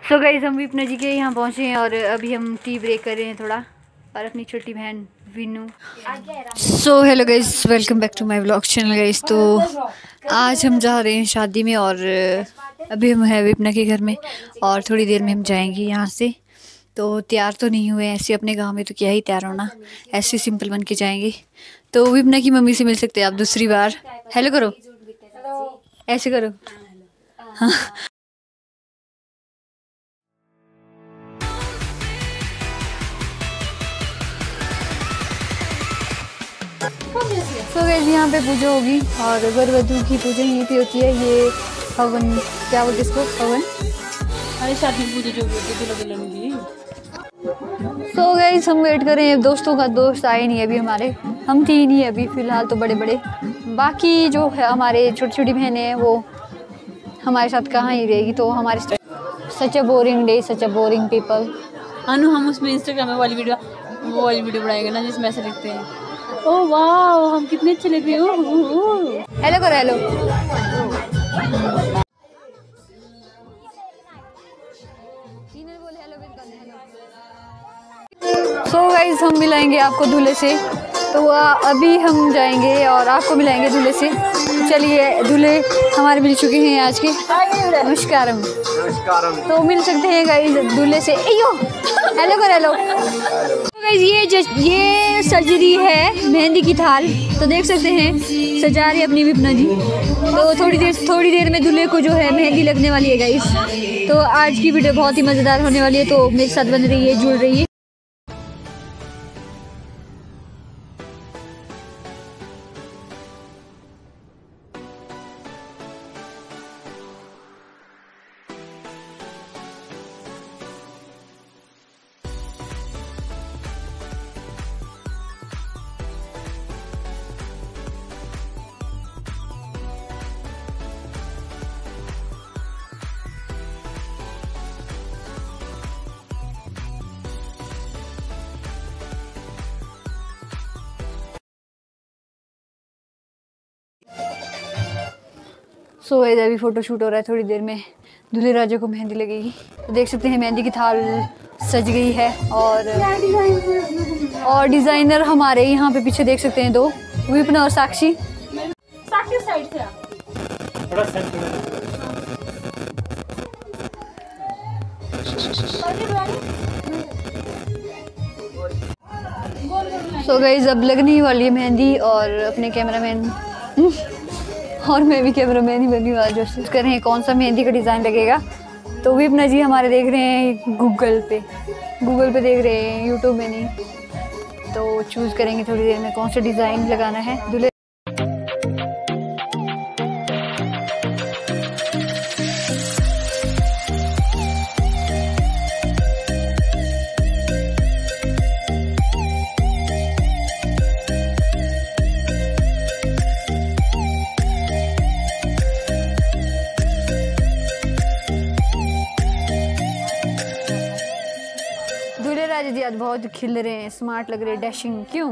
So guys हम विपना जी के यहाँ पहुँचे हैं और अभी हम टी ब्रेक कर रहे हैं थोड़ा और अपनी छोटी बहन Vinu. So hello guys, welcome back to my vlog channel guys. तो आज हम जा रहे हैं शादी में और अभी हम हैं विपना के घर में और थोड़ी देर में हम जाएंगे यहाँ से। तो तैयार तो नहीं हुए ऐसे, अपने गांव में तो क्या ही तैयार होना, ऐसे सिंपल बन के जाएंगे। तो विपना की मम्मी से मिल सकते हैं आप दूसरी बार। हेलो करो, ऐसे करो। हाँ तो गाइस यहाँ पे पूजा होगी और वर वधू की पूजा यहीं पे होती है। ये हवन, क्या बोलते इसको, हवन। अरे शादी पूजा जो भी होती है दुल्हन की। सो गाइस हम वेट कर रहे हैं दोस्तों का, दोस्त आए नहीं अभी हमारे, हम तीन ही अभी फिलहाल तो बड़े बड़े, बाकी जो है हमारे छोटी छोटी बहनें हैं वो हमारे साथ कहाँ ही रहेगी। तो हमारे such a boring day, such a boring people. Anu हम उसमें इंस्टाग्राम में वो वाली वीडियो बनाएंगे ना जिसमें ऐसे लिखते हैं, ओह वाह हम कितने अच्छे लग रहे हो। हेलो करो, हेलो। सो गाइस हम मिलाएंगे आपको दूल्हे से। तो अभी हम जाएंगे और आपको मिलाएंगे दूल्हे से। चलिए, दूल्हे हमारे मिल चुके हैं आज के। नमस्कारम। तो मिल सकते हैं गाइस दूल्हे से। एयो हेलो करो, हेलो। तो गाइस ये सर्जरी है मेहंदी की थाल, तो देख सकते हैं सजा रही अपनी विपना जी। तो थोड़ी देर में दूल्हे को जो है मेहंदी लगने वाली है गाइस। तो आज की वीडियो बहुत ही मज़ेदार होने वाली है, तो मेरे साथ बन रही है, जुड़ रही है। सो अभी फ़ोटो शूट हो रहा है, थोड़ी देर में दूल्हे राजा को मेहंदी लगेगी। तो देख सकते हैं मेहंदी की थाल सज गई है और डिज़ाइनर हमारे यहाँ पे पीछे देख सकते हैं दो, विपना और साक्षी। साक्षी साइड से सो गाइस अब लगने ही वाली है मेहंदी और अपने कैमरामैन और मैं भी कैमरामैन ही बनी हुआ जो कर रहे हैं कौन सा मेहंदी का डिज़ाइन लगेगा। तो विपना जी हमारे देख रहे हैं गूगल पे देख रहे हैं, यूट्यूब में नहीं। तो चूज़ करेंगे थोड़ी देर में कौन सा डिज़ाइन लगाना है दूल्हे। दूल्हे राजा जी आज बहुत खिल रहे हैं, स्मार्ट लग रहे हैं, डैशिंग। क्यों?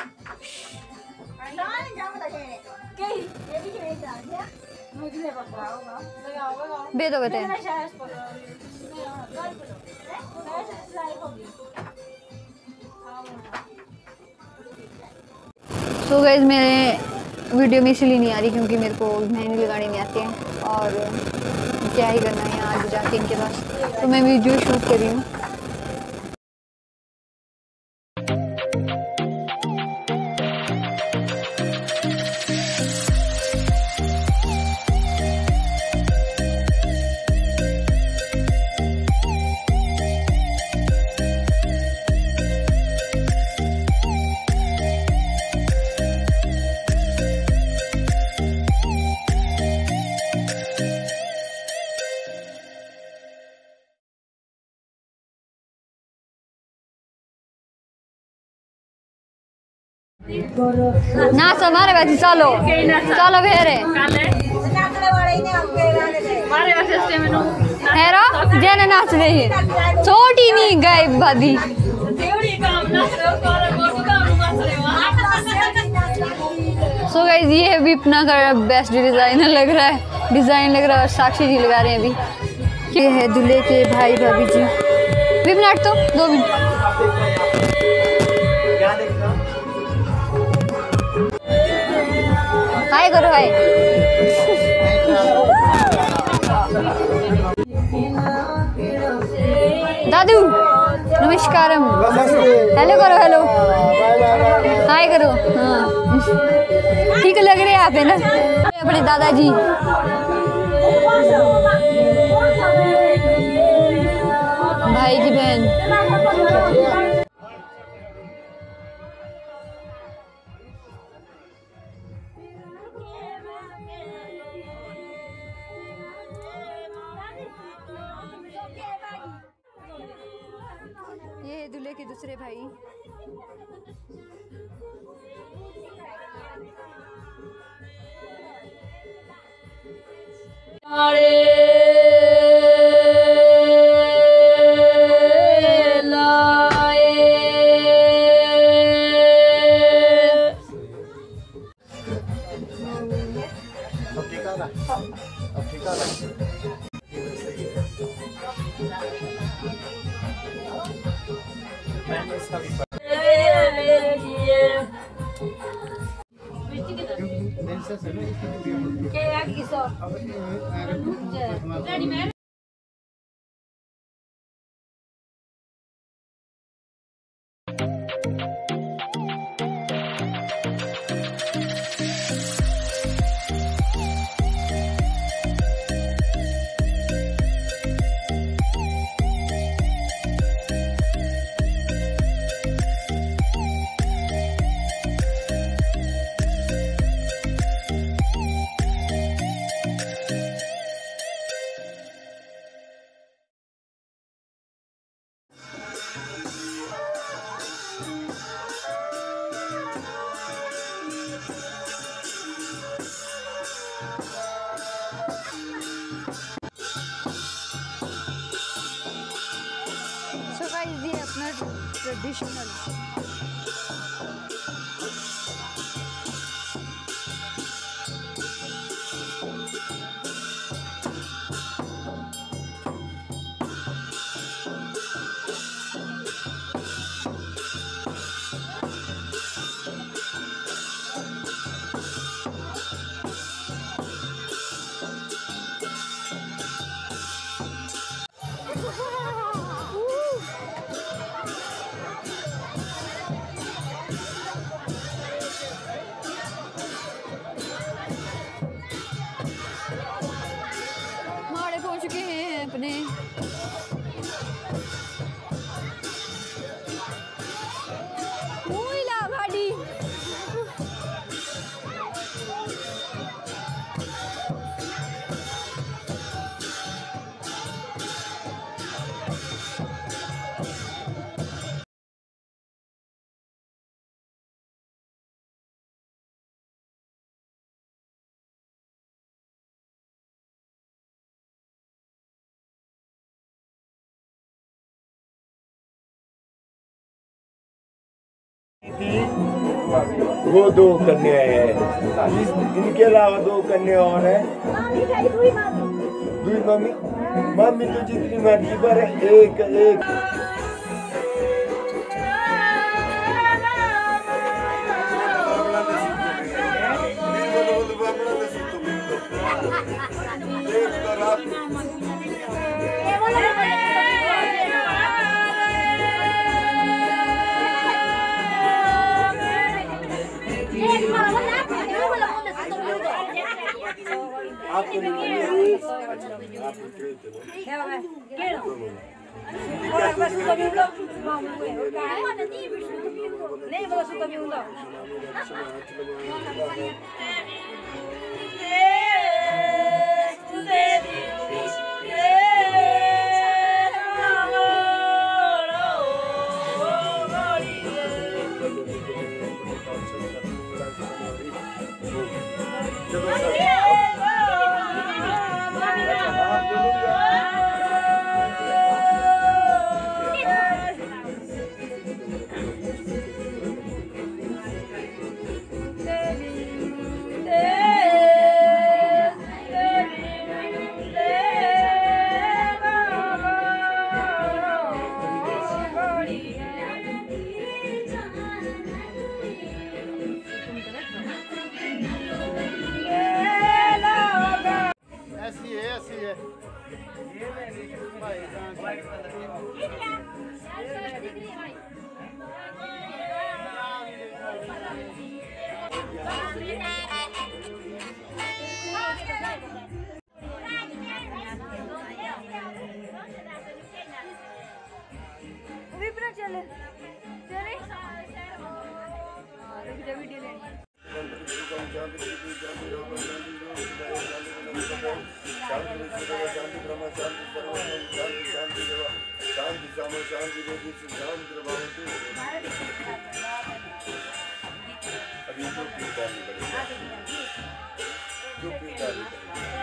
बेदो कहते हैं। सो गाइस मेरे वीडियो में इसलिए नहीं आ रही क्योंकि मेरे को मेहंदी लगानी नहीं आती है और क्या ही करना है यहाँ आगे जाके इनके पास, तो मैं वीडियो शूट कर रही हूँ। नाच हमारे वैसे चलो चलो भेरे हेरो जेने नाच रही है छोटी नहीं गई भाभी। सो गाइस ये है विपना का बेस्ट डिजाइनर लग रहा है, डिजाइन लग रहा है और साक्षी जी लगा रहे हैं अभी। ये है दूल्हे के भाई भाभी जी। 2 मिनट तो 2 मिनट। हाय करो हाय। दादू नमस्कारम। हेलो करो हेलो। हाय करो। हाँ ठीक लग रहे हैं आप है ना अपने दादाजी। भाई की बहन। ये है दूल्हे के दूसरे भाई। So guys, ये अपना ट्रेडिशनल अपने भाड़ी वो 2 कन्या है। इनके अलावा 2 कन्या और है। दुई मम्मी मम्मी तो जितनी मर्जी पर एक एक आपको नहीं चले रुक जा, वीडियो लेनी है। अभी जो